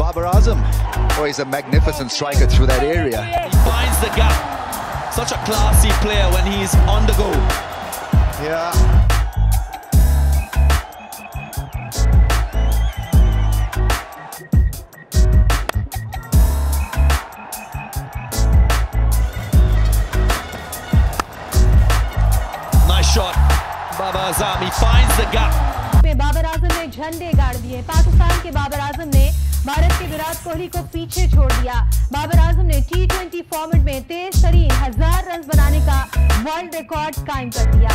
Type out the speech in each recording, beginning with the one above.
Babar Azam. Oh, he's a magnificent striker through that area. He finds the gap. Such a classy player when he's on the go. Yeah. Nice shot. Babar Azam, he finds the gap. Babar Azam ने झंडे गाड़ दिए। पाकिस्तान के बाबर आजम ने भारत के विराट कोहली को पीछे छोड़ दिया। बाबर आजम ने T20 फॉर्मेट में तेज तरीन 1000 रन बनाने का वर्ल्ड रिकॉर्ड कायम कर दिया।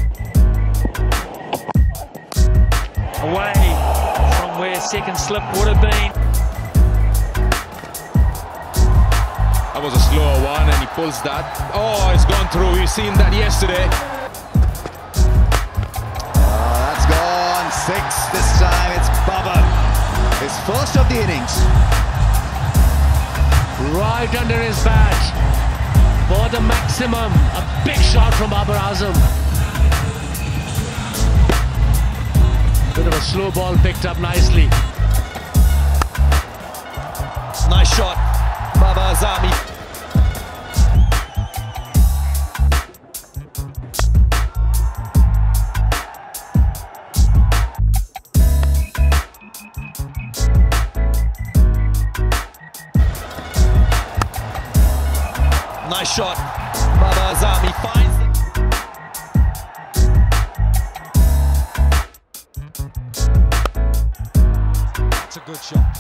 Away from where second slip would have been. That was a slower one and he pulls that. Oh, it's gone through. We've seen that yesterday. That's gone. 6 this time. It's Babar. His first of the innings. Right under his bat for the maximum. A big shot from Babar Azam. Bit of a slow ball picked up nicely. Nice shot. Babar Azam. Nice shot. Babar Azam, he finds it. It's a good shot.